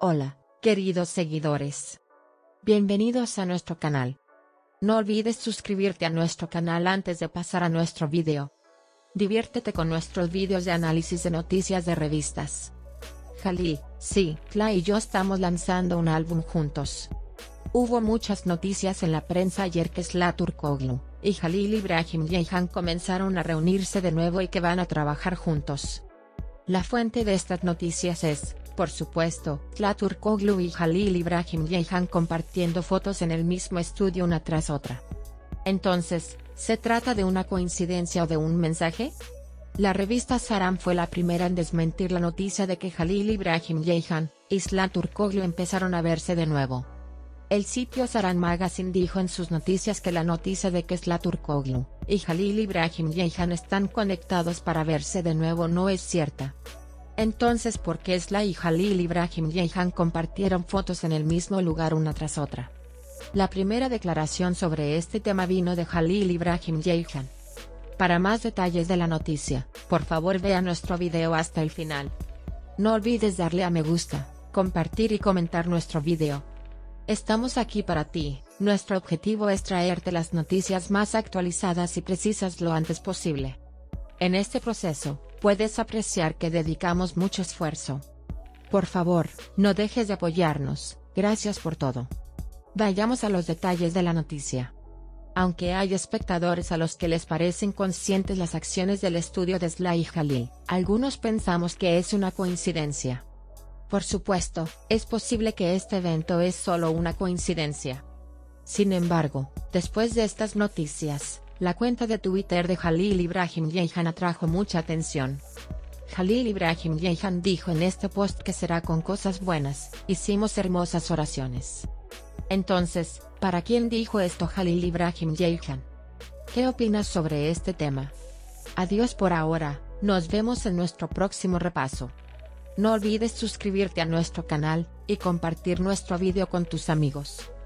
Hola, queridos seguidores. Bienvenidos a nuestro canal. No olvides suscribirte a nuestro canal antes de pasar a nuestro video. Diviértete con nuestros vídeos de análisis de noticias de revistas. Jalil, sí, Kla y yo estamos lanzando un álbum juntos. Hubo muchas noticias en la prensa ayer que Sıla Türkoğlu y Halil İbrahim Ceyhan comenzaron a reunirse de nuevo y que van a trabajar juntos. La fuente de estas noticias es, por supuesto, Sıla Türkoğlu y Halil İbrahim Ceyhan compartiendo fotos en el mismo estudio una tras otra. Entonces, ¿se trata de una coincidencia o de un mensaje? La revista Saran fue la primera en desmentir la noticia de que Halil İbrahim Ceyhan y Sıla Türkoğlu empezaron a verse de nuevo. El sitio Saran Magazine dijo en sus noticias que la noticia de que Sıla Türkoğlu y Halil İbrahim Ceyhan están conectados para verse de nuevo no es cierta. Entonces, ¿por qué Sıla y Halil İbrahim Ceyhan compartieron fotos en el mismo lugar una tras otra? La primera declaración sobre este tema vino de Halil İbrahim Ceyhan. Para más detalles de la noticia, por favor vea nuestro video hasta el final. No olvides darle a me gusta, compartir y comentar nuestro video. Estamos aquí para ti, nuestro objetivo es traerte las noticias más actualizadas y precisas lo antes posible. En este proceso, puedes apreciar que dedicamos mucho esfuerzo. Por favor, no dejes de apoyarnos, gracias por todo. Vayamos a los detalles de la noticia. Aunque hay espectadores a los que les parecen conscientes las acciones del estudio de Sıla y Halil, algunos pensamos que es una coincidencia. Por supuesto, es posible que este evento es solo una coincidencia. Sin embargo, después de estas noticias, la cuenta de Twitter de Halil İbrahim Ceyhan atrajo mucha atención. Halil İbrahim Ceyhan dijo en este post que será con cosas buenas, hicimos hermosas oraciones. Entonces, ¿para quién dijo esto Halil İbrahim Ceyhan? ¿Qué opinas sobre este tema? Adiós por ahora, nos vemos en nuestro próximo repaso. No olvides suscribirte a nuestro canal, y compartir nuestro video con tus amigos.